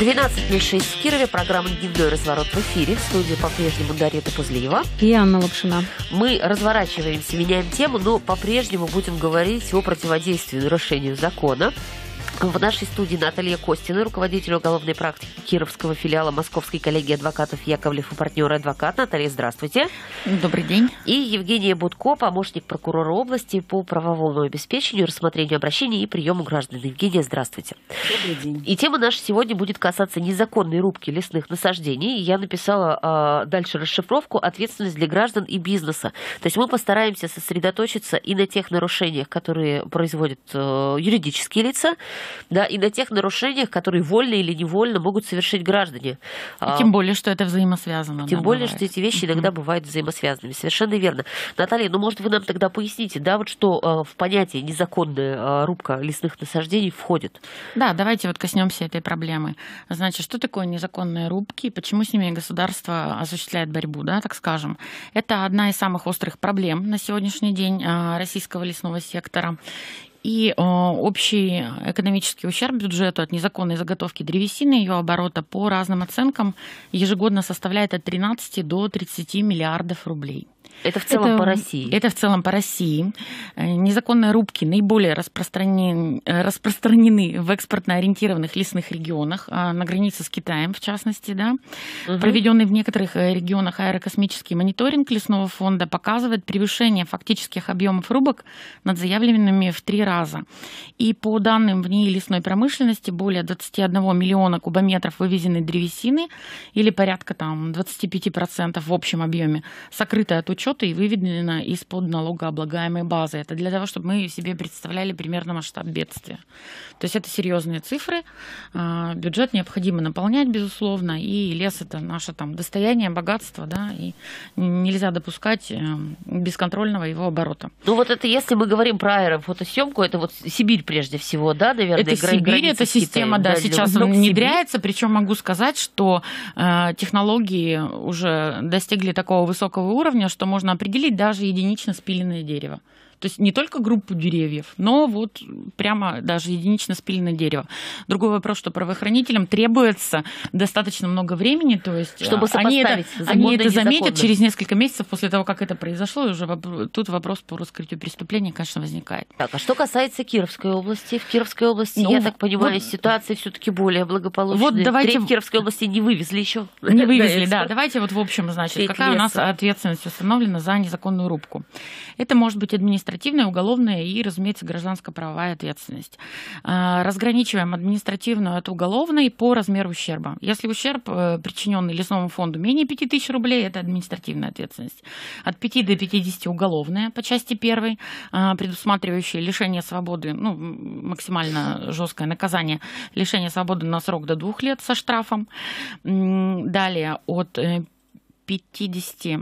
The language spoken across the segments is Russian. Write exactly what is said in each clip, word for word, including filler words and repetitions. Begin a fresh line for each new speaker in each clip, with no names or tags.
двенадцать ноль шесть в Кирове. Программа «Дневной разворот» в эфире. В студии по-прежнему Дарья Топузлиева.
И Анна Лапшина.
Мы разворачиваемся, меняем тему, но по-прежнему будем говорить о противодействии нарушению закона. В нашей студии Наталья Костина, руководитель уголовной практики Кировского филиала Московской коллегии адвокатов Яковлев и партнеры адвокат. Наталья, здравствуйте.
Добрый день.
И Евгения Будко, помощник прокурора области по правовому обеспечению, рассмотрению обращений и приему граждан. Евгения, здравствуйте.
Добрый день.
И тема наша сегодня будет касаться незаконной рубки лесных насаждений. Я написала а, дальше расшифровку «Ответственность для граждан и бизнеса». То есть мы постараемся сосредоточиться и на тех нарушениях, которые производят а, юридические лица, да, и на тех нарушениях, которые вольно или невольно могут совершить граждане.
И тем более, что это взаимосвязано.
Тем
да,
более,
бывает.
что эти вещи иногда uh-huh. бывают взаимосвязанными. Совершенно верно. Наталья, ну, может, вы нам тогда поясните, да, вот что э, в понятие незаконная э, рубка лесных насаждений входит?
Да, давайте вот коснемся этой проблемы. Значит, что такое незаконные рубки и почему с ними государство осуществляет борьбу, да, так скажем. Это одна из самых острых проблем на сегодняшний день э, российского лесного сектора. И э, общий экономический ущерб бюджету от незаконной заготовки древесины и ее оборота по разным оценкам ежегодно составляет от тринадцати до тридцати миллиардов рублей.
Это в целом
это,
по России?
Это в целом по России. Незаконные рубки наиболее распространены, распространены в экспортно ориентированных лесных регионах, на границе с Китаем, в частности. Да. Угу. Проведенный в некоторых регионах аэрокосмический мониторинг лесного фонда показывает превышение фактических объемов рубок над заявленными в три раза. И по данным в НИИ лесной промышленности, более двадцати одного миллиона кубометров вывезенной древесины, или порядка там, двадцати пяти процентов в общем объеме, сокрыто от учета и выведено из-под налогооблагаемой базы. Это для того, чтобы мы себе представляли примерно масштаб бедствия. То есть это серьезные цифры. Бюджет необходимо наполнять, безусловно, и лес — это наше там достояние, богатство, да, и нельзя допускать бесконтрольного его оборота.
Ну вот это если мы говорим про аэрофотосъемку, это вот Сибирь прежде всего, да, наверное?
Это Сибирь, эта система, да, сейчас внедряется, причем могу сказать, что э, технологии уже достигли такого высокого уровня, что можно определить даже единично спиленное дерево. То есть не только группу деревьев, но вот прямо даже единично спиленное дерево. Другой вопрос, что правоохранителям требуется достаточно много времени, то есть
чтобы
они это, они это заметят через
незаконно.
Несколько месяцев после того, как это произошло, и уже вопрос, тут вопрос по раскрытию преступления, конечно, возникает.
Так, а что касается Кировской области? В Кировской области, ну, я так понимаю, вот, ситуация все-таки более благополучная.
Вот давайте...
Треть Кировской области не вывезли еще.
Не вывезли, да. Давайте вот в общем, значит, какая у нас ответственность установлена за незаконную рубку. Это может быть административная, уголовная и, разумеется, гражданско-правовая ответственность. Разграничиваем административную от уголовной по размеру ущерба. Если ущерб, причиненный лесному фонду, менее пяти тысяч рублей, это административная ответственность. От пяти до пятидесяти уголовная по части первой, предусматривающая лишение свободы, ну, максимально жесткое наказание, лишение свободы на срок до двух лет со штрафом. Далее от пятидесяти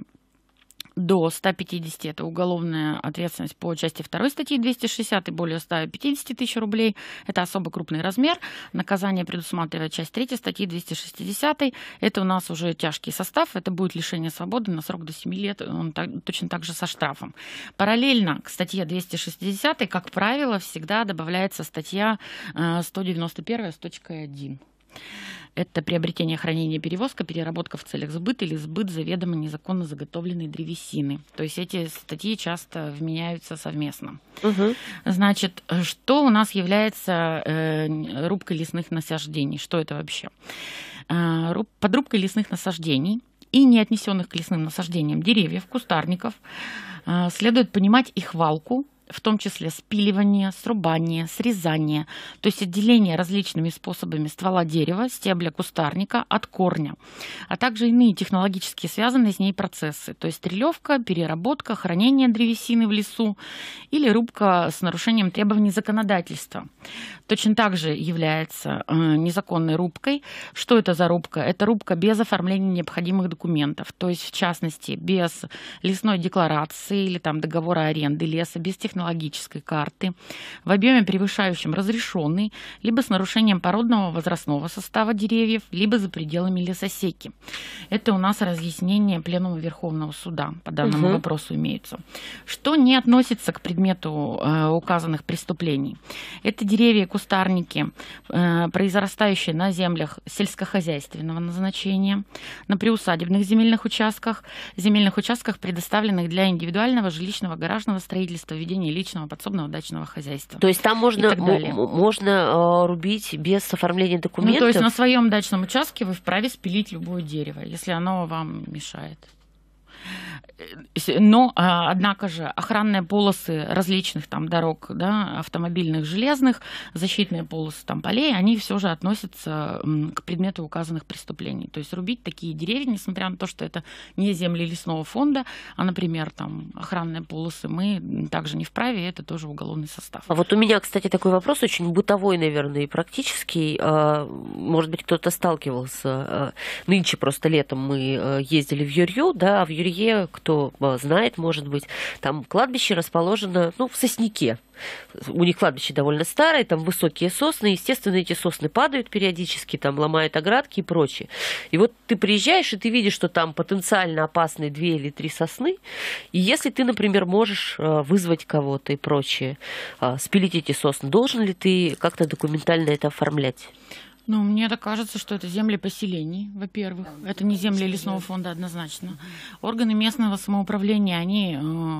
до ста пятидесяти это уголовная ответственность по части второй статьи двести шестьдесят и более ста пятидесяти тысяч рублей. Это особо крупный размер. Наказание предусматривает часть третьей статьи двести шестьдесят. Это у нас уже тяжкий состав. Это будет лишение свободы на срок до семи лет. Он так, точно так же со штрафом. Параллельно к статье двести шестьдесят, как правило, всегда добавляется статья сто девяносто один точка один. Это приобретение, хранение, перевозка, переработка в целях сбыта или сбыт заведомо незаконно заготовленной древесины. То есть эти статьи часто вменяются совместно. Угу. Значит, что у нас является э, рубкой лесных насаждений? Что это вообще? Э, под рубкой лесных насаждений и не отнесенных к лесным насаждениям деревьев, кустарников э, следует понимать их валку, в том числе спиливание, срубание, срезание, то есть отделение различными способами ствола дерева, стебля кустарника от корня, а также иные технологически связанные с ней процессы, то есть стрелевка, переработка, хранение древесины в лесу или рубка с нарушением требований законодательства. Точно так же является э, незаконной рубкой. Что это за рубка? Это рубка без оформления необходимых документов, то есть в частности без лесной декларации или там договора аренды леса, без технологических технологической карты в объеме, превышающем разрешенный, либо с нарушением породного возрастного состава деревьев, либо за пределами лесосеки. Это у нас разъяснение Пленума Верховного Суда по данному угу. вопросу имеются. Что не относится к предмету э, указанных преступлений? Это деревья и кустарники, э, произрастающие на землях сельскохозяйственного назначения, на приусадебных земельных участках, земельных участках, предоставленных для индивидуального жилищного гаражного строительства, ведения личного подсобного дачного хозяйства.
То есть там можно, можно э, рубить без оформления документов?
Ну, то есть на своем дачном участке вы вправе спилить любое дерево, если оно вам мешает. Но, однако же, охранные полосы различных там дорог, да, автомобильных, железных, защитные полосы там полей, они все же относятся к предмету указанных преступлений. То есть рубить такие деревья, несмотря на то, что это не земли лесного фонда, а, например, там охранные полосы, мы также не вправе, это тоже уголовный состав.
А вот у меня, кстати, такой вопрос очень бытовой, наверное, и практический. Может быть, кто-то сталкивался. Нынче просто летом мы ездили в Юрью, да, а в Юрье, кто знает, может быть, там кладбище расположено, ну, в сосняке. У них кладбище довольно старое, там высокие сосны, естественно, эти сосны падают периодически, там ломают оградки и прочее. И вот ты приезжаешь, и ты видишь, что там потенциально опасные две или три сосны, и если ты, например, можешь вызвать кого-то и прочее, спилить эти сосны, должен ли ты как-то документально это оформлять?
Ну, мне так кажется, что это земли поселений, во-первых. Это не земли лесного фонда однозначно. Органы местного самоуправления, они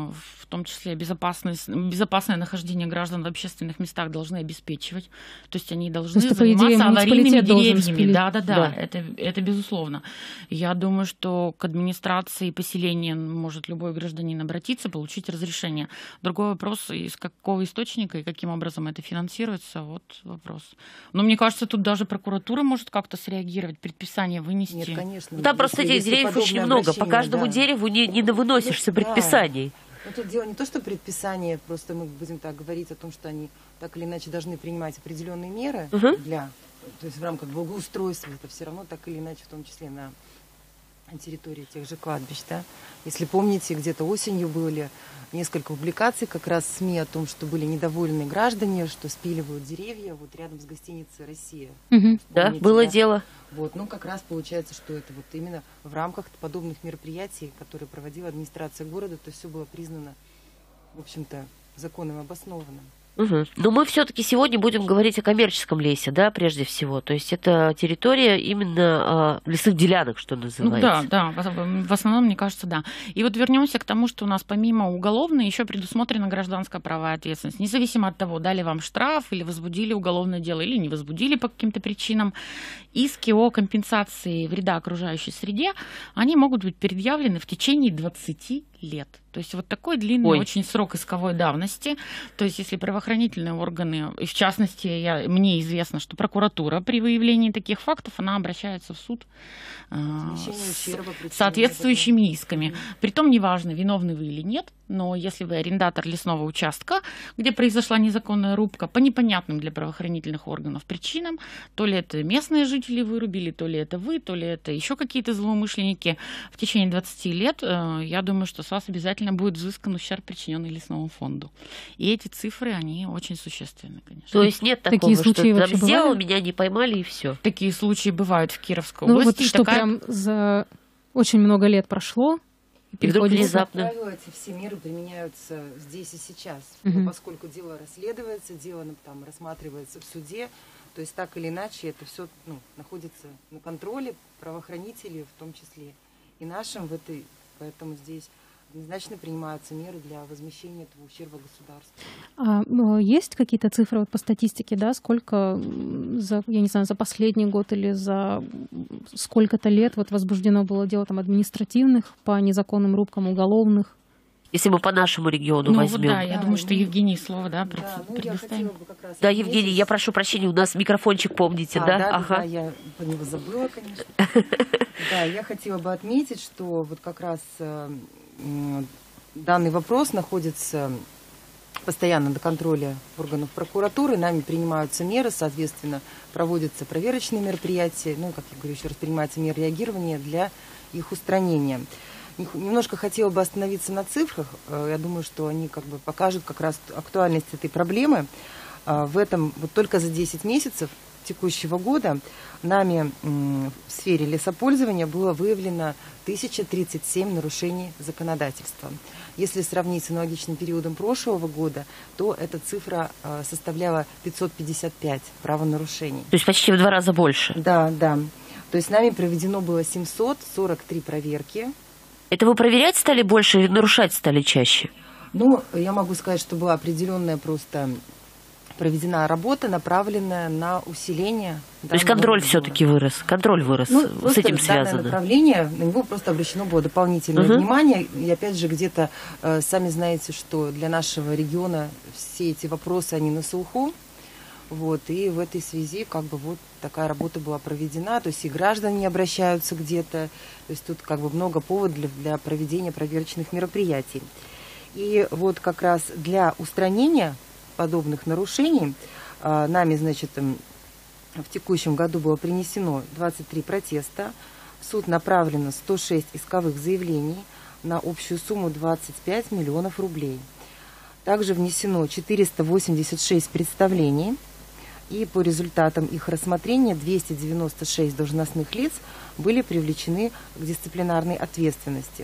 в том числе безопасность, безопасное нахождение граждан в общественных местах должны обеспечивать. То есть они должны
есть,
заниматься
идее,
аварийными деревьями.
Да,
да, да, да. Это, это безусловно. Я думаю, что к администрации поселения может любой гражданин обратиться, получить разрешение. Другой вопрос, из какого источника и каким образом это финансируется, вот вопрос. Но мне кажется, тут даже прокуратура может как-то среагировать, предписание вынести.
Нет, конечно.
Да, просто этих деревьев очень много. По каждому
да.
дереву не, не выносишься предписаний.
Да. Но тут дело не то, что предписание, просто мы будем так говорить о том, что они так или иначе должны принимать определенные меры
угу.
для, то есть в рамках благоустройства, это все равно так или иначе, в том числе на территории тех же кладбищ, да. Если помните, где-то осенью были несколько публикаций как раз в СМИ о том, что были недовольны граждане, что спиливают деревья вот рядом с гостиницей «Россия».
Угу. Да, было да? дело.
Вот, ну как раз получается, что это вот именно в рамках подобных мероприятий, которые проводила администрация города, то все было признано, в общем-то, законом обоснованным.
Угу. Но мы все-таки сегодня будем говорить о коммерческом лесе, да, прежде всего. То есть это территория именно э, лесных делянок, что называется.
Ну, да, да, в основном, мне кажется, да. И вот вернемся к тому, что у нас помимо уголовной еще предусмотрена гражданская правовая ответственность. Независимо от того, дали вам штраф или возбудили уголовное дело, или не возбудили по каким-то причинам, иски о компенсации вреда окружающей среде, они могут быть предъявлены в течение двадцати лет. То есть вот такой длинный Ой. очень срок исковой давности. То есть если правоохранительные органы, и в частности, я, мне известно, что прокуратура при выявлении таких фактов, она обращается в суд э, с соответствующими исками. Притом неважно, виновны вы или нет, но если вы арендатор лесного участка, где произошла незаконная рубка, по непонятным для правоохранительных органов причинам, то ли это местные жители вырубили, то ли это вы, то ли это еще какие-то злоумышленники, в течение двадцати лет, э, я думаю, что с вас обязательно будет взыскан ущерб, причиненный лесному фонду. И эти цифры, они очень существенны, конечно.
То есть нет такого,
такие случаи
что там сделал,
бывали?
меня не поймали и все.
Такие случаи бывают в Кировской
ну,
области.
Вот что такая... прям за очень много лет прошло,
и вдруг внезапно.
Как правило, эти все меры применяются здесь и сейчас.
Угу.
Но поскольку дело расследуется, дело там рассматривается в суде, то есть так или иначе это все ну, находится на контроле правоохранителей в том числе и нашим в этой, поэтому здесь однозначно принимаются меры для возмещения этого ущерба государству.
А, ну, есть какие-то цифры вот по статистике, да, сколько за, я не знаю, за последний год или за сколько-то лет вот возбуждено было дело там административных по незаконным рубкам, уголовных?
Если мы по нашему региону
ну,
возьмем.
Вот да, я
да,
думаю, что
ну,
Евгений слово, да,
да, ну,
предоставим.
бы как раз
да, Евгений, я прошу прощения, у нас микрофончик, помните,
а,
да?
Да,
ага.
да, я по него забыла, конечно. Да, я хотела бы отметить, что вот как раз данный вопрос находится постоянно на контроле органов прокуратуры, нами принимаются меры, соответственно, проводятся проверочные мероприятия, ну, как я говорю, еще раз, принимаются меры реагирования для их устранения. немножко хотела бы остановиться на цифрах. Я думаю, что они как бы покажут как раз актуальность этой проблемы. В этом вот только за десять месяцев текущего года нами в сфере лесопользования было выявлено тысяча тридцать семь нарушений законодательства. Если сравнить с аналогичным периодом прошлого года, то эта цифра составляла пятьсот пятьдесят пять правонарушений.
То есть почти в два раза больше.
Да, да. То есть нами проведено было семьсот сорок три проверки.
Это вы проверять стали больше или нарушать стали чаще?
Ну, я могу сказать, что была определенная просто проведена работа, направленная на усиление.
То есть контроль все-таки вырос, контроль вырос,
ну,
с этим связано.
Данное направление, на него просто обращено было дополнительное uh-huh. внимание. И опять же, где-то, э, сами знаете, что для нашего региона все эти вопросы, они на слуху. Вот, и в этой связи как бы вот такая работа была проведена. То есть и граждане обращаются где-то. То есть тут как бы много поводов для, для проведения проверочных мероприятий. И вот как раз для устранения подобных нарушений э, нами, значит, в текущем году было принесено двадцать три протеста, в суд направлено сто шесть исковых заявлений на общую сумму двадцать пять миллионов рублей. Также внесено четыреста восемьдесят шесть представлений, и по результатам их рассмотрения двести девяносто шесть должностных лиц были привлечены к дисциплинарной ответственности.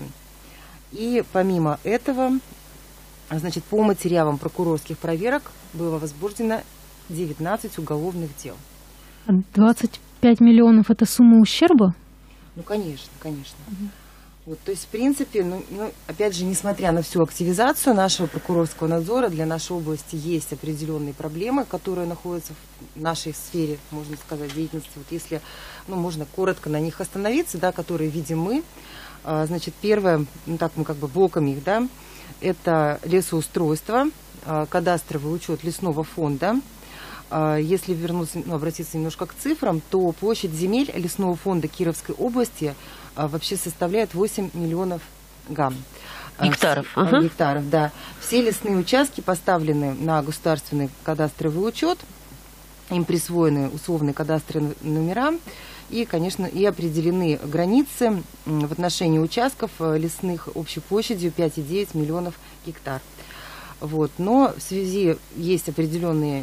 И помимо этого, значит, по материалам прокурорских проверок было возбуждено девятнадцать уголовных дел.
двадцать пять миллионов – это сумма ущерба?
Ну, конечно, конечно. Угу. Вот, то есть, в принципе, ну, ну, опять же, несмотря на всю активизацию нашего прокурорского надзора, для нашей области есть определенные проблемы, которые находятся в нашей сфере, можно сказать, деятельности. Вот если, ну, можно коротко на них остановиться, да, которые видим мы. А, значит, первое, ну, так мы как бы блоками их, да, это лесоустройство, кадастровый учет лесного фонда. Если вернуться, ну, обратиться немножко к цифрам, то площадь земель лесного фонда Кировской области вообще составляет восемь миллионов га.
Гектаров.
Все,
uh-huh.
Гектаров, да. Все лесные участки поставлены на государственный кадастровый учет, им присвоены условные кадастровые номера. И, конечно, и определены границы в отношении участков лесных общей площадью пять целых девять десятых миллионов гектар. Вот. Но в связи есть определенные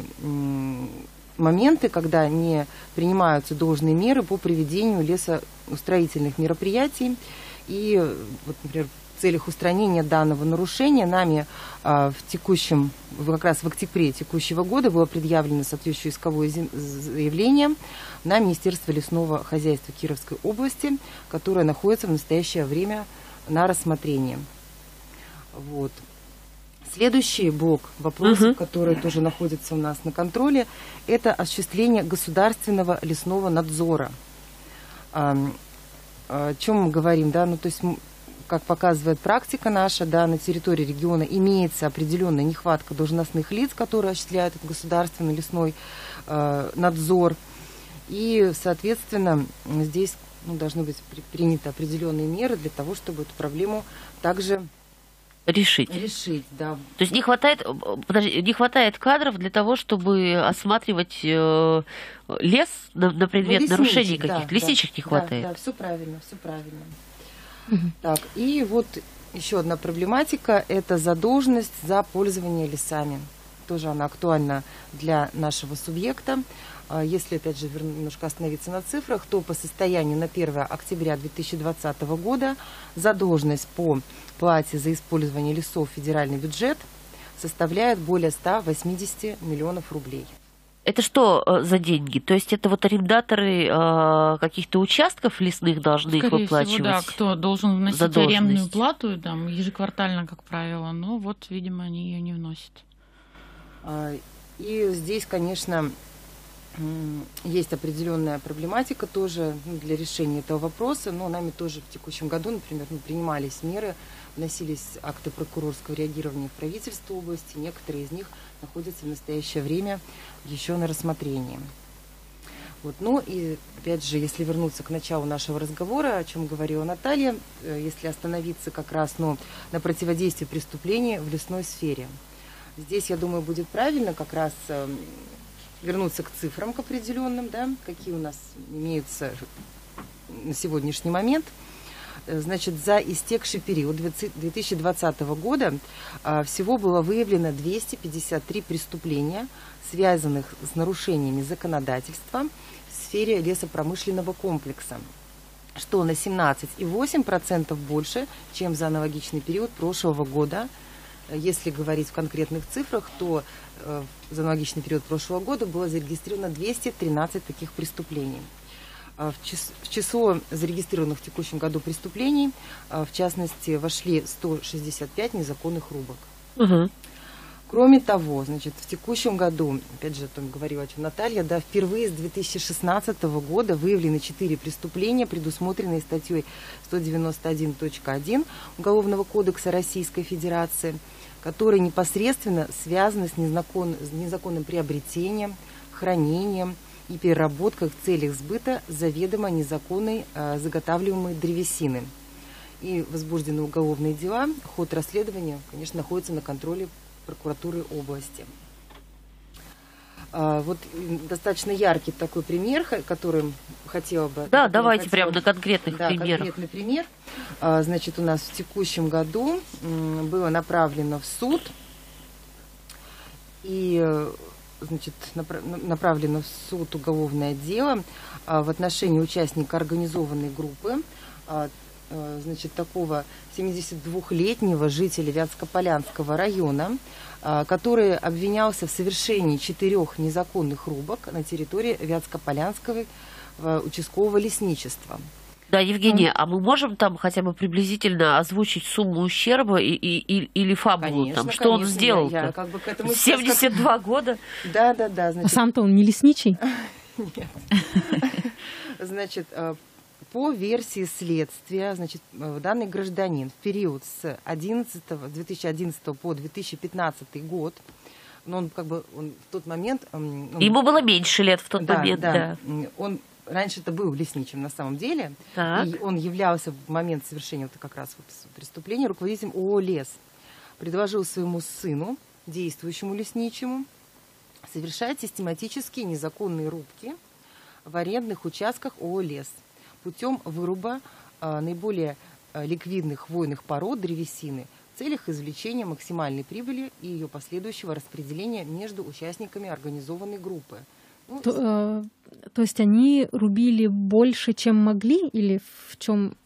моменты, когда не принимаются должные меры по проведению лесоустроительных мероприятий. И, вот, например, в целях устранения данного нарушения нами а, в текущем, как раз в октябре текущего года было предъявлено соответствующее исковое заявление на Министерство лесного хозяйства Кировской области, которое находится в настоящее время на рассмотрении. Вот. Следующий блок вопросов, uh-huh. который тоже находится у нас на контроле, это осуществление государственного лесного надзора. О, о чем мы говорим, да, ну то есть, как показывает практика наша, да, на территории региона имеется определенная нехватка должностных лиц, которые осуществляют этот государственный лесной э, надзор. И, соответственно, здесь, ну, должны быть приняты определенные меры для того, чтобы эту проблему также
решить.
Решить, да.
То есть не хватает, подожди, не хватает кадров для того, чтобы осматривать э, лес на, на предмет ну, нарушений каких-то. Да, лесничек да, не хватает.
Да, да, все правильно, все правильно. Угу. Так, и вот еще одна проблематика – это задолженность за пользование лесами. Тоже она актуальна для нашего субъекта. Если, опять же, немножко остановиться на цифрах, то по состоянию на первое октября две тысячи двадцатого года задолженность по плате за использование лесов в федеральный бюджет составляет более ста восьмидесяти миллионов рублей.
Это что за деньги? То есть это вот арендаторы э, каких-то участков лесных должны
Скорее
их выплачивать?
Всего, да, кто должен вносить арендную плату, там, ежеквартально, как правило, но вот, видимо, они ее не вносят.
И здесь, конечно, есть определенная проблематика тоже для решения этого вопроса, но нами тоже в текущем году, например, ну, принимались меры, вносились акты прокурорского реагирования в правительство области, некоторые из них находятся в настоящее время еще на рассмотрении. Вот. Ну и опять же, если вернуться к началу нашего разговора, о чем говорила Наталья, если остановиться как раз ну, на противодействии преступлений в лесной сфере. Здесь, я думаю, будет правильно как раз вернуться к цифрам, к определенным, да, какие у нас имеются на сегодняшний момент. Значит, за истекший период две тысячи двадцатого года всего было выявлено двести пятьдесят три преступления, связанных с нарушениями законодательства в сфере лесопромышленного комплекса, что на семнадцать целых восемь десятых процента больше, чем за аналогичный период прошлого года. Если говорить в конкретных цифрах, то э, за аналогичный период прошлого года было зарегистрировано двести тринадцать таких преступлений. В, чис в число зарегистрированных в текущем году преступлений, в частности, вошли сто шестьдесят пять незаконных рубок.
Угу.
Кроме того, значит, в текущем году, опять же, там говорила о чем Наталья, да, впервые с две тысячи шестнадцатого года выявлены четыре преступления, предусмотренные статьей сто девяносто один точка один Уголовного кодекса Российской Федерации, которые непосредственно связаны с, незакон, с незаконным приобретением, хранением и переработкой в целях сбыта заведомо незаконной э, заготавливаемой древесины. И возбуждены уголовные дела. Ход расследования, конечно, находится на контроле прокуратуры области. А, вот достаточно яркий такой пример, который хотела бы...
Да, давайте прямо на конкретных
да,
примерах.
Конкретный пример. А, значит, у нас в текущем году м, было направлено в суд и, значит, направлено в суд уголовное дело а, в отношении участника организованной группы, а, значит, такого семидесятидвухлетнего жителя Вятскополянского района, который обвинялся в совершении четырех незаконных рубок на территории Вятскополянского участкового лесничества.
Да, Евгения, а мы можем там хотя бы приблизительно озвучить сумму ущерба и, и, и, или фабулу?
Конечно,
там, что
конечно,
он сделал?
Я, я как бы к этому
семьдесят два года?
Да, да, да.
А сам-то он не лесничий?
Нет. Значит, по версии следствия, значит, данный гражданин в период с две тысячи одиннадцатого по две тысячи пятнадцатый год, но он как бы он в тот момент... Он,
Ему было меньше лет в тот
да,
момент, да.
да. Он раньше-то был лесничим на самом деле,
так.
И он являлся в момент совершения вот как раз вот преступления руководителем ООО «Лес». Предложил своему сыну, действующему лесничему, совершать систематические незаконные рубки в арендных участках ООО «Лес» путем выруба а, наиболее а, ликвидных хвойных пород древесины в целях извлечения максимальной прибыли и ее последующего распределения между участниками организованной группы. Ну,
то, э, то есть они рубили больше, чем могли, или в чем?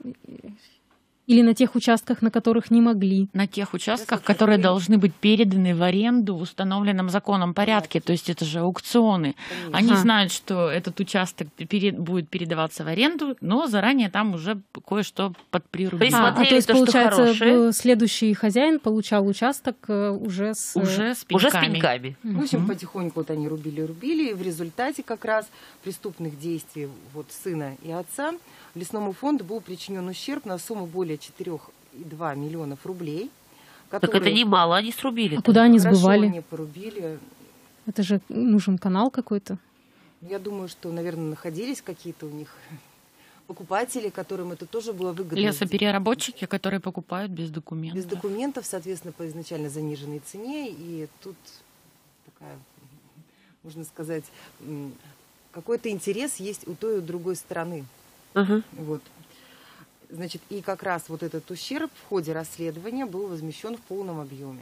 Или на тех участках, на которых не могли?
На тех участках, которые должны быть переданы в аренду в установленном законом порядке. То есть это же аукционы. Конечно. Они знают, что этот участок перед, будет передаваться в аренду, но заранее там уже кое-что подприрубили.
А, а то есть, то, получается, следующий хозяин получал участок уже с,
уже с пеньками.
Уже с пеньками.
В общем, потихоньку вот они рубили-рубили, и в результате как раз преступных действий вот сына и отца лесному фонду был причинен ущерб на сумму более четыре и две миллионов рублей.
Так это немало они срубили.
А куда они сбывали?
Хорошо они порубили.
Это же нужен канал какой-то.
Я думаю, что, наверное, находились какие-то у них покупатели, которым это тоже было выгодно.
Лесопереработчики, которые покупают без документов.
Без документов, соответственно, по изначально заниженной цене. И тут такая, можно сказать, какой-то интерес есть у той и у другой стороны.
Uh-huh.
Вот. Значит, и как раз вот этот ущерб в ходе расследования был возмещен в полном объеме.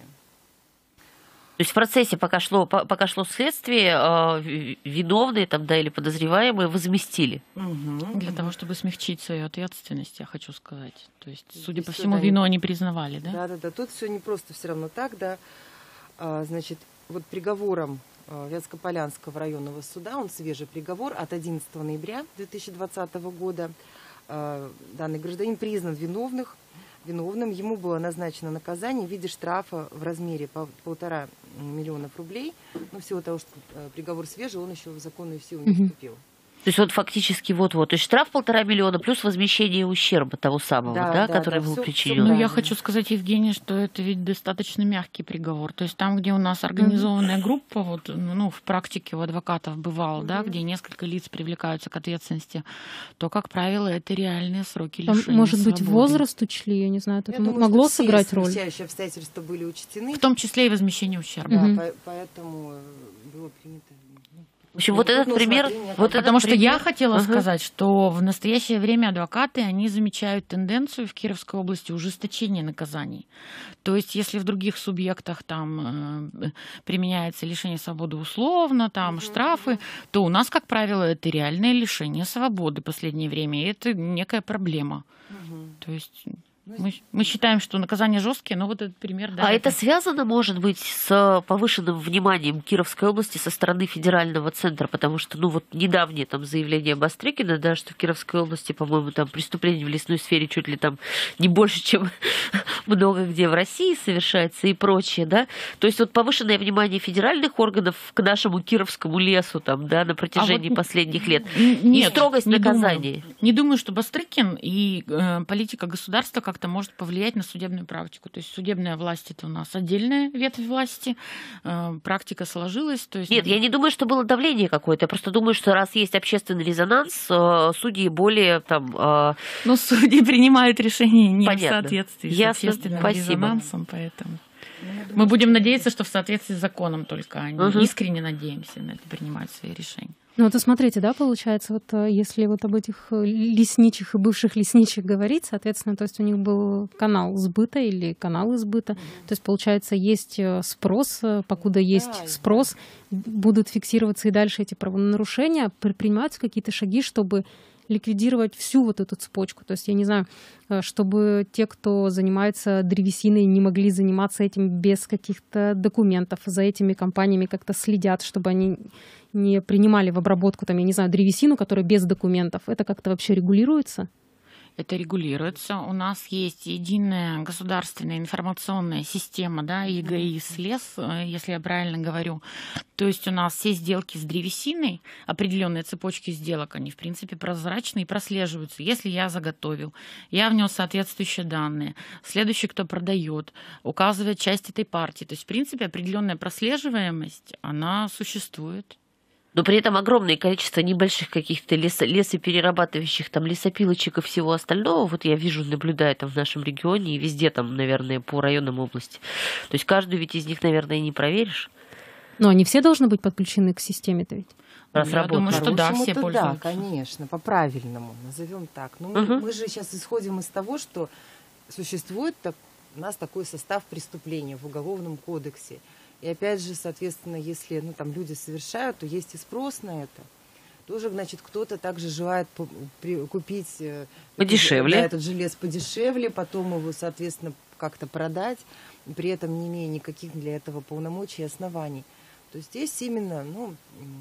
То есть в процессе, пока шло, пока шло следствие, виновные там, да, или подозреваемые возместили.
Угу. Для того, чтобы смягчить свою ответственность, я хочу сказать. То есть, судя Здесь по всему, вину они признавали, да?
Да, да, да. Тут все не просто все равно так, да. А, значит, вот приговором Вятскополянского районного суда, он свежий приговор от одиннадцатого ноября две тысячи двадцатого года. Данный гражданин признан виновных, виновным. Ему было назначено наказание в виде штрафа в размере полтора миллионов рублей. Но всего того, что приговор свежий, он еще в законную силу не вступил.
То есть вот фактически вот-вот, то есть штраф полтора миллиона плюс возмещение ущерба того самого, да, да, да который да, был все, причинен.
Ну, я хочу сказать, Евгения, что это ведь достаточно мягкий приговор. То есть там, где у нас организованная mm-hmm. группа, вот, ну, в практике у адвокатов бывало, mm-hmm. да, где несколько лиц привлекаются к ответственности, то, как правило, это реальные сроки лишения
там, может
свободы.
быть, возраст учли, я не знаю, это
я думаю,
могло
что
сыграть
все
роль?
Все обстоятельства были учтены.
В том числе и возмещение ущерба.
Да,
mm-hmm.
по- поэтому было принято
В общем, вот этот пример... Вот
Потому
этот
что
пример...
я хотела uh-huh. сказать, что в настоящее время адвокаты, они замечают тенденцию в Кировской области ужесточения наказаний. То есть, если в других субъектах там э, применяется лишение свободы условно, там uh-huh. штрафы, то у нас, как правило, это реальное лишение свободы в последнее время, и это некая проблема. Uh-huh. То есть... Мы, мы считаем, что наказания жесткие, но вот этот пример... Да,
а это...
это
связано, может быть, с повышенным вниманием Кировской области со стороны федерального центра, потому что, ну, вот недавнее там заявление Бастрыкина, да, что в Кировской области, по-моему, там преступление в лесной сфере чуть ли там не больше, чем много где в России совершается и прочее, да. То есть вот повышенное внимание федеральных органов к нашему кировскому лесу там, да, на протяжении а вот последних лет.
Нет,
и строгость
не
наказания.
Думаю. Не думаю, что Бастрыкин и э, политика государства как-то может повлиять на судебную практику. То есть судебная власть — это у нас отдельная ветвь власти, э, практика сложилась. То есть...
Нет, я не думаю, что было давление какое-то. Я просто думаю, что раз есть общественный резонанс, э, судьи более там... Э...
Ну, судьи принимают решения не
Понятно.
в соответствии
Ясно.
с общественным
Спасибо.
резонансом, поэтому... Мы, Мы будем надеяться, что в соответствии с законом только они. Угу. Искренне надеемся на это, принимать свои решения.
Ну, вот смотрите, да, получается, вот если вот об этих лесничих и бывших лесничьих говорить, соответственно, то есть у них был канал сбыта или каналы сбыта, mm-hmm. то есть, получается, есть спрос, покуда есть да, спрос, да. будут фиксироваться и дальше эти правонарушения, предпринимаются какие-то шаги, чтобы ликвидировать всю вот эту цепочку. То есть, я не знаю, чтобы те, кто занимается древесиной, не могли заниматься этим без каких-то документов, за этими компаниями как-то следят, чтобы они не принимали в обработку, там, я не знаю, древесину, которая без документов. Это как-то вообще регулируется?
Это регулируется. У нас есть единая государственная информационная система, да, ЕГАИС лес, если я правильно говорю. То есть у нас все сделки с древесиной, определенные цепочки сделок, они в принципе прозрачны и прослеживаются. Если я заготовил, я внес соответствующие данные, следующий, кто продает, указывает часть этой партии. То есть в принципе определенная прослеживаемость, она существует.
Но при этом огромное количество небольших каких-то лесо, лесоперерабатывающих там лесопилочек и всего остального, вот я вижу, наблюдаю там в нашем регионе и везде там, наверное, по районам области. То есть каждую ведь из них, наверное, не проверишь.
Но они все должны быть подключены к системе-то ведь?
Раз я работают. Думаю, что да, все пользуются.
Да, конечно, по-правильному, назовем так. Но мы, угу. мы же сейчас исходим из того, что существует так, у нас такой состав преступления в Уголовном кодексе. И опять же, соответственно, если ну, там люди совершают, то есть и спрос на это. Тоже, значит, кто-то также желает купить
подешевле.
Этот, да, этот же лес подешевле, потом его, соответственно, как-то продать, при этом не имея никаких для этого полномочий и оснований. То есть здесь именно, ну,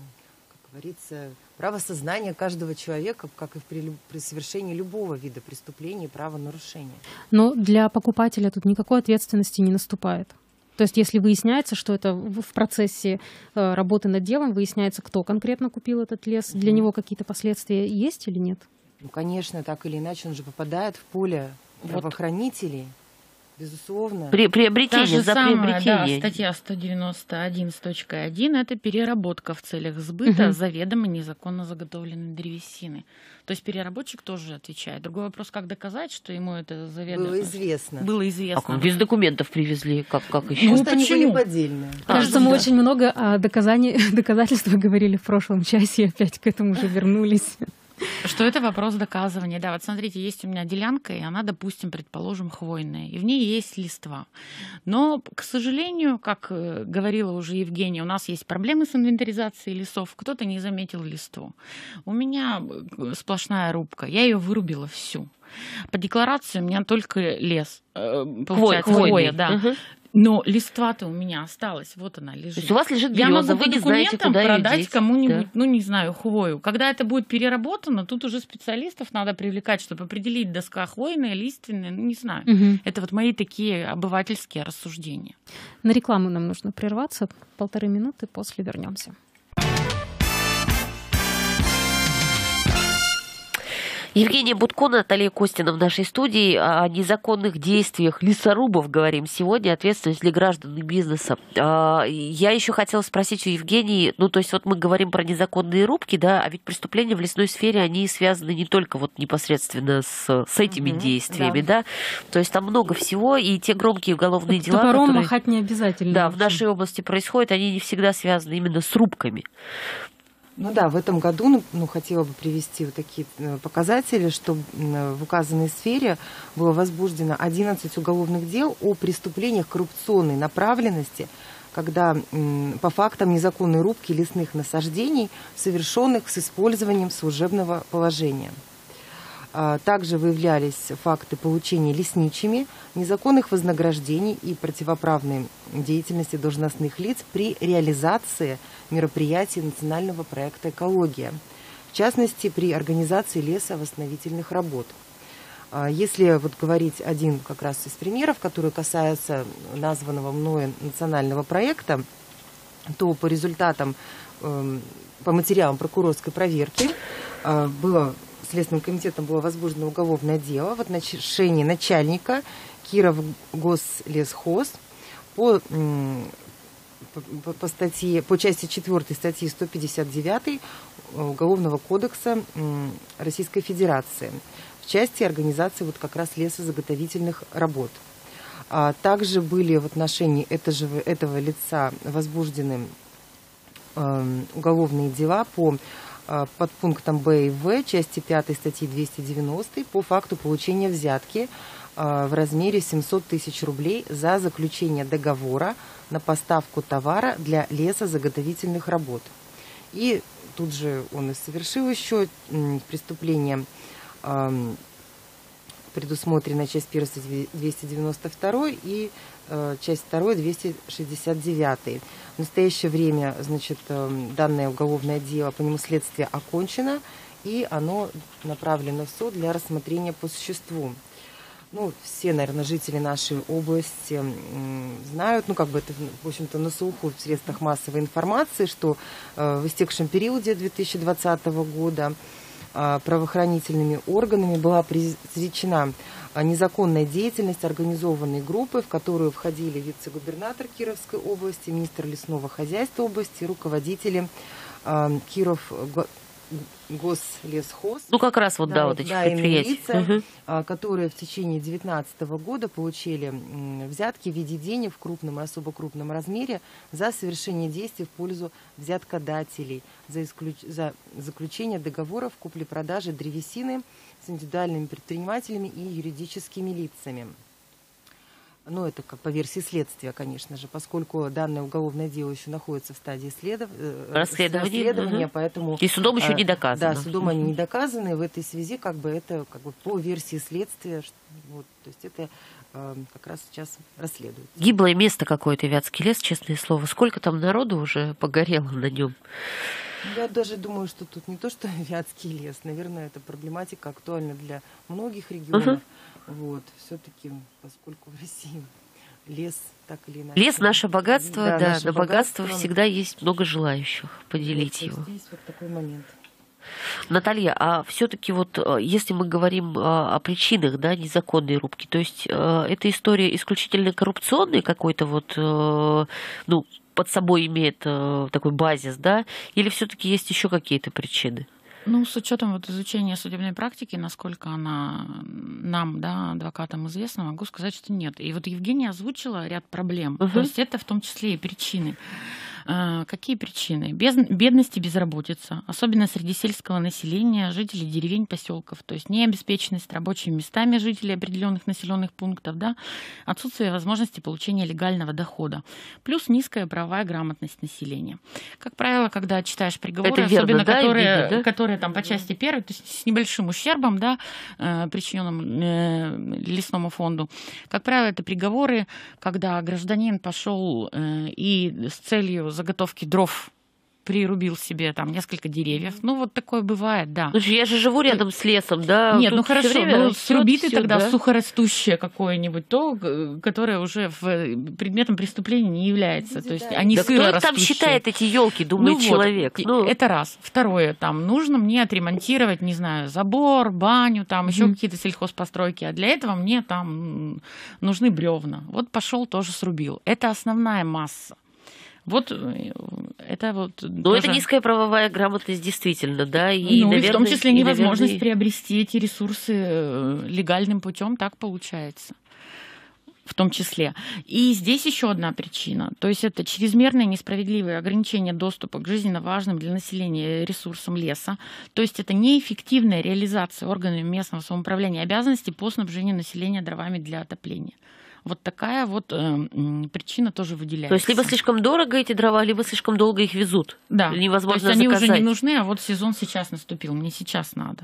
как говорится, право сознания каждого человека, как и при, при совершении любого вида преступления и правонарушения.
Но для покупателя тут никакой ответственности не наступает. То есть если выясняется, что это в процессе работы над делом, выясняется, кто конкретно купил этот лес, для него какие-то последствия есть или нет?
Ну, конечно, так или иначе он же попадает в поле правоохранителей. Безусловно.
При, приобретение, за
самая,
приобретение.
Да, статья сто девяносто один точка один это переработка в целях сбыта угу. заведомо незаконно заготовленной древесины. То есть переработчик тоже отвечает. Другой вопрос, как доказать, что ему это заведомо...
Было известно.
Было известно.
А как без документов привезли? Как, как еще?
Может, ну, они были поддельные.
Кажется, а, мы да. очень много о доказаний, доказательствах говорили в прошлом часе, и опять к этому уже вернулись.
Что это вопрос доказывания. Да, вот смотрите, есть у меня делянка, и она, допустим, предположим, хвойная, и в ней есть листва. Но, к сожалению, как говорила уже Евгения, у нас есть проблемы с инвентаризацией лесов. Кто-то не заметил листву. У меня сплошная рубка, я ее вырубила всю. По декларации у меня только лес, получается,
хвойный.
хвоя, да. Угу. Но листва-то у меня осталась, вот она лежит.
То есть у вас лежит береза,
я могу
вы
по
не знаете, куда
продать кому-нибудь,
да.
ну не знаю, хвою. Когда это будет переработано, тут уже специалистов надо привлекать, чтобы определить, доска хвойная, лиственная, ну не знаю. Угу. Это вот мои такие обывательские рассуждения.
На рекламу нам нужно прерваться, полторы минуты, после вернемся.
Евгения Будко, Наталья Костина в нашей студии. О незаконных действиях лесорубов говорим сегодня, ответственность для граждан и бизнеса. Я еще хотела спросить у Евгении, ну то есть вот мы говорим про незаконные рубки, да, а ведь преступления в лесной сфере, они связаны не только вот непосредственно с, с этими mm-hmm, действиями, да. да, то есть там много всего, и те громкие уголовные
так
дела,
топором
которые,
махать не обязательно.
Да, в нашей области происходят, они не всегда связаны именно с рубками.
Ну да, в этом году, ну, ну, хотела бы привести вот такие показатели, что в указанной сфере было возбуждено одиннадцать уголовных дел о преступлениях коррупционной направленности, когда м, по фактам незаконной рубки лесных насаждений, совершенных с использованием служебного положения. А, также выявлялись факты получения лесничими незаконных вознаграждений и противоправной деятельности должностных лиц при реализации мероприятий национального проекта «Экология», в частности, при организации лесовосстановительных работ. Если вот говорить один как раз из примеров, который касается названного мною национального проекта, то по результатам, по материалам прокурорской проверки было, Следственным комитетом было возбуждено уголовное дело в отношении начальника Кировгослесхоз по, по, по, статье, по части четвёртой статьи сто пятьдесят девять Уголовного кодекса Российской Федерации в части организации вот как раз лесозаготовительных работ. А также были в отношении этого, этого лица возбуждены э, уголовные дела по э, подпунктам Б и В части пятой статьи двести девяносто по факту получения взятки э, в размере семьсот тысяч рублей за заключение договора на поставку товара для лесозаготовительных работ. И тут же он и совершил еще э, преступление, предусмотрена часть первая двести девяносто два и э, часть вторая двести шестьдесят девять. В настоящее время, значит, э, данное уголовное дело, по нему следствие окончено, и оно направлено в суд для рассмотрения по существу. Ну, все, наверное, жители нашей области э, знают, ну, как бы это, в общем-то, на слуху в средствах массовой информации, что э, в истекшем периоде две тысячи двадцатого года правоохранительными органами была пресечена незаконная деятельность организованной группы, в которую входили вице-губернатор Кировской области, министр лесного хозяйства области, руководители Киров Гослесхоз.
Ну, как раз вот, да, да вот этих
да,
предприятий.
Лица, угу. которые в течение две тысячи девятнадцатого года получили взятки в виде денег в крупном и особо крупном размере за совершение действий в пользу взяткодателей, за, исключ... за заключение договоров купли-продажи древесины с индивидуальными предпринимателями и юридическими лицами. Ну, это как по версии следствия, конечно же, поскольку данное уголовное дело еще находится в стадии следов... расследования, расследования угу. поэтому...
И судом еще не доказано.
Да, судом угу. они не доказаны, в этой связи как бы это как бы по версии следствия, вот, то есть это э, как раз сейчас расследуется.
Гиблое место какое-то, Вятский лес, честное слово. Сколько там народу уже погорело на нем?
Я даже думаю, что тут не то, что Вятский лес, наверное, эта проблематика актуальна для многих регионов. Угу. Вот, все-таки, поскольку в России лес так или иначе...
Лес — наше богатство, да,
да
наше на богатство, богатство всегда есть много желающих поделить
вот,
его.
Здесь вот такой момент.
Наталья, а все-таки вот если мы говорим о причинах, да, незаконной рубки, то есть эта история исключительно коррупционная какой-то вот, ну, под собой имеет такой базис, да, или все-таки есть еще какие-то причины?
Ну, с учетом вот изучения судебной практики, насколько она нам, да, адвокатам известна, могу сказать, что нет. И вот Евгения озвучила ряд проблем. Uh-huh. То есть это в том числе и причины. Какие причины? Без, бедность и безработица, особенно среди сельского населения, жителей деревень, поселков, то есть необеспеченность рабочими местами жителей определенных населенных пунктов, да, отсутствие возможности получения легального дохода, плюс низкая правовая грамотность населения. Как правило, когда читаешь приговоры,
верно,
особенно
да,
которые,
видно, да?
которые там по части первой, то есть с небольшим ущербом, да, причиненным лесному фонду, как правило, это приговоры, когда гражданин пошел и с целью заготовки дров прирубил себе там несколько деревьев. Ну, вот такое бывает, да.
Слушай, я же живу рядом с лесом, да.
Нет, ну хорошо, ну, сруби ты тогда
да?
сухорастущее какое-нибудь, то, которое уже в предметом преступления не является. Люди, то есть да. они
да
сырорастущие.
Кто там считает эти елки, думает
ну,
человек.
Вот,
ну.
Это раз. Второе, там, нужно мне отремонтировать, не знаю, забор, баню, там, еще mm-hmm. какие-то сельхозпостройки, а для этого мне там нужны бревна. Вот пошел тоже срубил. Это основная масса. Вот это вот.
Но
тоже...
это низкая правовая грамотность действительно, да, и,
ну,
наверное,
и в том числе невозможность
наверное...
приобрести эти ресурсы легальным путем, так получается. в том числе. И здесь еще одна причина. То есть это чрезмерное несправедливое ограничение доступа к жизненно важным для населения ресурсам леса. То есть это неэффективная реализация органами местного самоуправления обязанностей по снабжению населения дровами для отопления. Вот такая вот э, причина тоже выделяется.
То есть либо слишком дорого эти дрова, либо слишком долго их везут.
Да,
невозможно
то есть они
заказать.
уже не нужны, а вот сезон сейчас наступил, мне сейчас надо.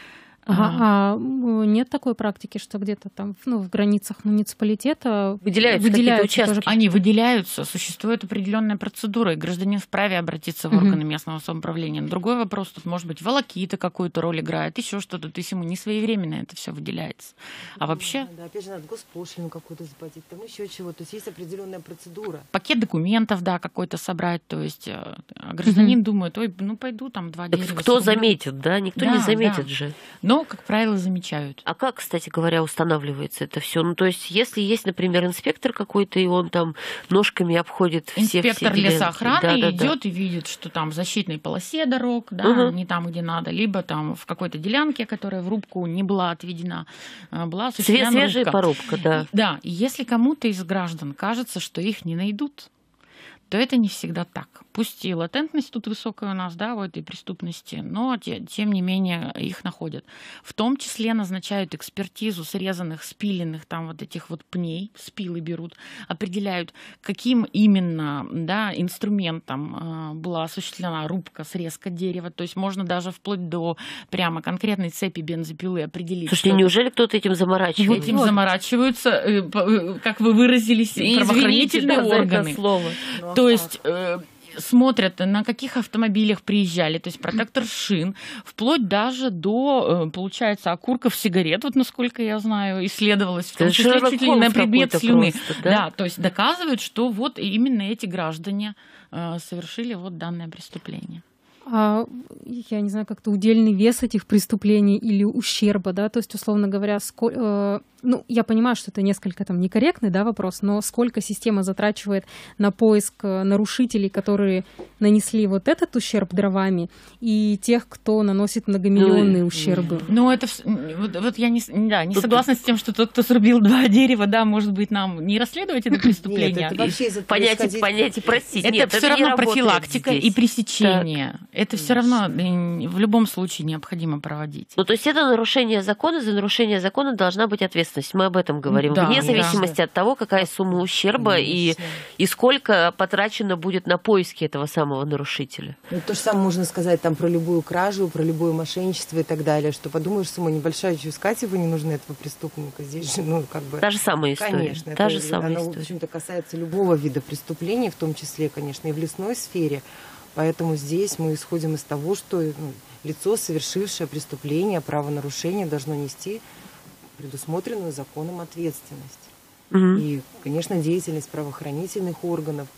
Ага, а нет такой практики, что где-то там, ну, в границах муниципалитета
выделяются, выделяются какие-то участки?
Они выделяются, существует определенная процедура, и гражданин вправе обратиться в органы uh-huh. местного самоуправления. Другой вопрос, тут, может быть, волокита какую-то роль играет, еще что-то, то есть ему не своевременно это все выделяется. А вообще...
Да, опять же, надо госпошлину какую-то заплатить, там еще чего, то есть есть определенная процедура.
Пакет документов, да, какой-то собрать, то есть а гражданин uh-huh. думает, ой, ну пойду там два
так
дерева.
Кто заметит, да? Никто да, не заметит да. же.
Но, как правило, замечают.
А как, кстати говоря, устанавливается это все? Ну, то есть, если есть, например, инспектор какой-то, и он там ножками обходит все
Инспектор
все
лесоохраны да, да, идет
да.
и видит, что там в защитной полосе дорог, да, угу. не там, где надо, либо там в какой-то делянке, которая в рубку не была отведена, была осуществлена
свежая
рубка.
порубка, да.
И, да, и если кому-то из граждан кажется, что их не найдут, то это не всегда так. Пусть и латентность тут высокая у нас, да, в этой преступности, но те, тем не менее их находят. В том числе назначают экспертизу срезанных, спиленных там вот этих вот пней, спилы берут, определяют, каким именно, да, инструментом э, была осуществлена рубка, срезка дерева. То есть можно даже вплоть до прямо конкретной цепи бензопилы определить.
Слушайте, неужели это... кто-то этим заморачивается?
Этим заморачиваются, э, э, как вы выразились,
и
правоохранительные
извините, да,
органы.
за это слово.
То есть э, смотрят, на каких автомобилях приезжали, то есть протектор шин, вплоть даже до, э, получается, окурков сигарет, вот насколько я знаю, исследовалось, в том числе чуть ли не на предмет слюны. Просто, да? Да, то есть доказывают, что вот именно эти граждане э, совершили вот данное преступление.
А, я не знаю, как-то удельный вес этих преступлений или ущерба, да, то есть, условно говоря, сколь, э, ну, я понимаю, что это несколько там некорректный, да, вопрос, но сколько система затрачивает на поиск нарушителей, которые нанесли вот этот ущерб дровами, и тех, кто наносит многомиллионные ну, ущербы.
Ну, это, вот, вот я не, да, не согласна с тем, что тот, кто срубил два дерева, да, может быть, нам не расследовать это преступление.
Нет, это вообще
понять, происходить... понять и простить.
Это
Нет,
все
это
равно профилактика
здесь.
И пресечение. Так. Это все равно в любом случае необходимо проводить.
Ну, то есть это нарушение закона, за нарушение закона должна быть ответственность. Мы об этом говорим.
Да,
вне зависимости
да.
от того, какая сумма ущерба и, и сколько потрачено будет на поиски этого самого нарушителя.
Ну, то же самое можно сказать там про любую кражу, про любое мошенничество и так далее, что подумаешь, сумма небольшая, что искать его не нужно, этого преступника. Здесь же, ну, как бы...
Та же самая история.
Конечно.
Та
это,
же самая
оно,
история.
в общем-то, касается любого вида преступлений, в том числе, конечно, и в лесной сфере. Поэтому здесь мы исходим из того, что ну, лицо, совершившее преступление, правонарушение, должно нести предусмотренную законом ответственность.
Угу.
И, конечно, деятельность правоохранительных органов,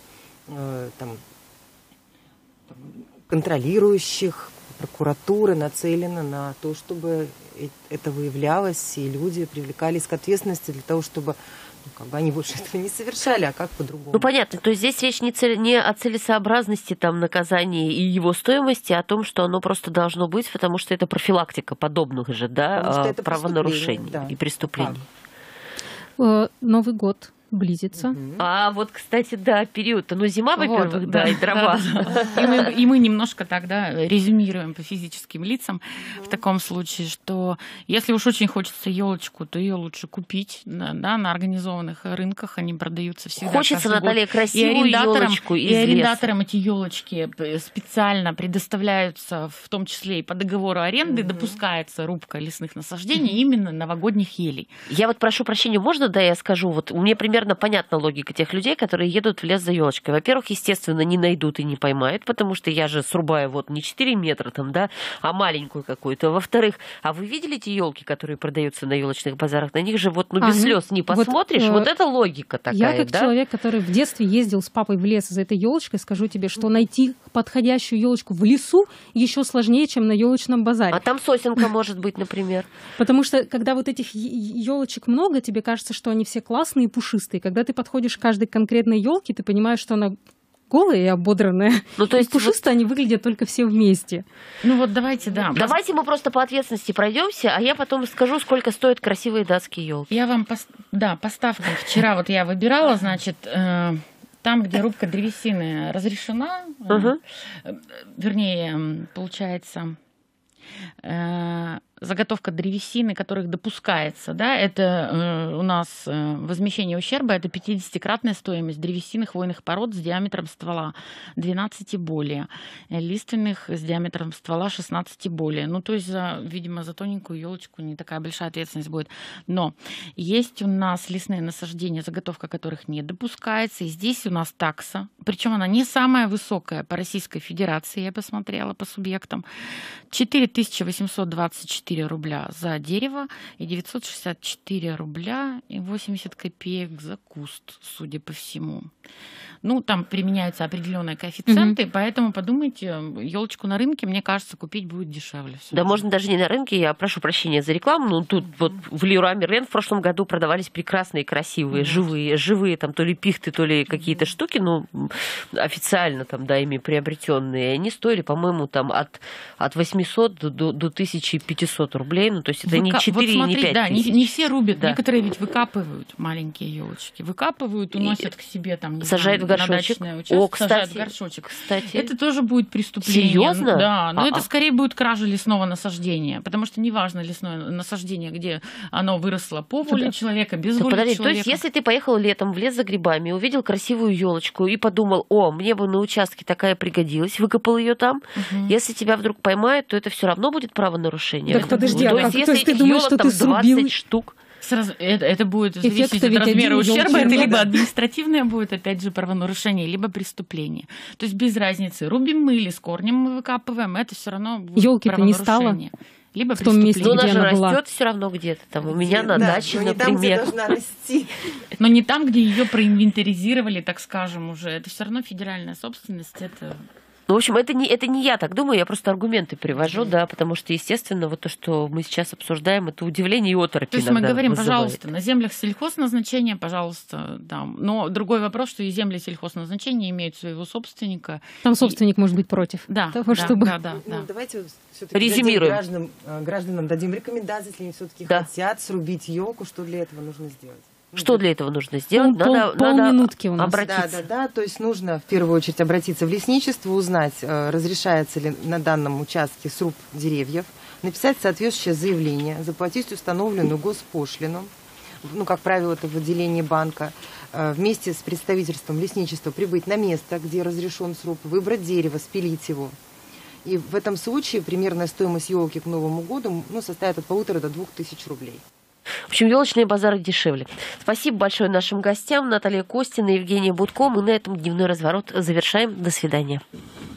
э, там, контролирующих, прокуратуры нацелена на то, чтобы это выявлялось, и люди привлекались к ответственности для того, чтобы ну, как бы они больше этого не совершали, а как по-другому.
Ну, понятно. То есть здесь речь не, цель, не о целесообразности там, наказания и его стоимости, а о том, что оно просто должно быть, потому что это профилактика подобных же да, правонарушений да. и преступлений.
А. Новый год близится.
Uh-huh. А вот, кстати, да, период-то, ну, зима, во-первых, вот, да, да, и дрова.
Да, да. И, мы, и мы немножко тогда резюмируем по физическим лицам uh-huh. в таком случае, что если уж очень хочется елочку, то ее лучше купить, да, да, на организованных рынках, они продаются всегда.
Хочется, Наталья, красивую елочку из леса.
И арендаторам эти елочки специально предоставляются, в том числе и по договору аренды, uh-huh. допускается рубка лесных насаждений uh-huh. именно новогодних елей.
Я вот прошу прощения, можно, да, я скажу, вот мне примерно понятна логика тех людей, которые едут в лес за елочкой. Во-первых, естественно, не найдут и не поймают, потому что я же срубаю вот не четыре метра там, да, а маленькую какую-то. Во-вторых, а вы видели эти елки, которые продаются на елочных базарах? На них же вот ну, без а, слез не посмотришь. Вот, вот э, это логика такая,
я как
да?
человек, который в детстве ездил с папой в лес за этой елочкой, скажу тебе, что найти подходящую елочку в лесу еще сложнее, чем на елочном базаре.
А там сосенка может быть, например.
Потому что когда вот этих елочек много, тебе кажется, что они все классные и пушистые. Когда ты подходишь к каждой конкретной елке, ты понимаешь, что она голые и ободранные.
Ну, то есть
пушистые вот... они выглядят только все вместе.
Ну вот давайте, да.
Давайте мы просто по ответственности пройдемся, а я потом скажу, сколько стоят красивые датские елки.
Я вам, пос... да, по ставкам. Вчера вот я выбирала, значит, э, там, где рубка древесины разрешена, uh-huh. э, вернее, получается... Э, заготовка древесины, которых допускается, да, это э, у нас э, возмещение ущерба, это пятидесятикратная стоимость древесины хвойных пород с диаметром ствола двенадцать и более, лиственных с диаметром ствола шестнадцать и более. Ну, то есть, за, видимо, за тоненькую елочку не такая большая ответственность будет. Но есть у нас лесные насаждения, заготовка которых не допускается, и здесь у нас такса, причем она не самая высокая по Российской Федерации, я посмотрела по субъектам, четыре тысячи восемьсот двадцать четыре рубля за дерево и девятьсот шестьдесят четыре рубля и восемьдесят копеек за куст, судя по всему. Ну, там применяются определенные коэффициенты, mm-hmm. поэтому подумайте, елочку на рынке, мне кажется, купить будет дешевле.
Да, можно даже не на рынке, я прошу прощения за рекламу, но тут вот в Леруа Мерлен в прошлом году продавались прекрасные, красивые, mm-hmm. живые, живые там то ли пихты, то ли какие-то mm-hmm. штуки, ну, официально там, да, ими приобретенные. Они стоили, по-моему, там от, от восьмисот до, до тысячи пятисот рублей, ну, то есть это Выка... не четыре, вот смотрите, не пять
да,
тысяч.
Не, не все рубят, да. Некоторые ведь выкапывают маленькие елочки, выкапывают, уносят и... к себе там, не
сажают
знаю,
в горшочек.
О,
кстати,
в горшочек.
Кстати.
Это тоже будет преступление.
Серьезно?
Да, но
А-а.
это скорее будет кража лесного насаждения, потому что неважно лесное насаждение, где оно выросло по воле да. человека, без да воли подожди, человека.
То есть, если ты поехал летом в лес за грибами, увидел красивую елочку и подумал, о, мне бы на участке такая пригодилась, выкопал ее там, угу. если тебя вдруг поймают, то это все равно будет правонарушение.
Так подожди,
ну,
а
то
как?
есть,
То
если
есть ты думаешь, что ты срубил...
двадцать штук.
Сразу, это, это будет зависеть от размера ущерба, это либо административное будет, опять же, правонарушение, либо преступление. То есть без разницы, рубим мы или с корнем мы выкапываем, это все равно будет
Ёлки-то не стало
либо
в том месте,
но
где
она же
она была.
растет все равно где-то там. У меня
да,
на даче,
но
например.
Не там, где должна расти.
Но не там, где ее проинвентаризировали, так скажем, уже. Это все равно федеральная собственность. Это...
Ну, в общем, это не, это не я так думаю, я просто аргументы привожу, да, потому что, естественно, вот то, что мы сейчас обсуждаем, это удивление и оторопь.
То есть мы говорим, вызывает. Пожалуйста, на землях сельхозназначения, пожалуйста, да. Но другой вопрос, что и земли сельхозназначения имеют своего собственника.
Там собственник и... может быть против
да,
того,
да,
чтобы...
Да, да, да.
Ну, давайте все-таки
резюмируем.
Гражданам, гражданам дадим рекомендации, если они все-таки да. хотят срубить елку, что для этого нужно сделать.
Что для этого нужно сделать?
Пол,
надо
пол,
надо
у нас.
обратиться.
Да, да, да. То есть нужно в первую очередь обратиться в лесничество, узнать, разрешается ли на данном участке сруб деревьев, написать соответствующее заявление, заплатить установленную госпошлину, ну, как правило, это в отделении банка, вместе с представительством лесничества прибыть на место, где разрешен сруб, выбрать дерево, спилить его. И в этом случае примерная стоимость елки к Новому году ну, составит от полутора до двух тысяч рублей.
В общем, елочные базары дешевле. Спасибо большое нашим гостям. Наталья Костина, Евгения Будко. Мы на этом дневной разворот завершаем. До свидания.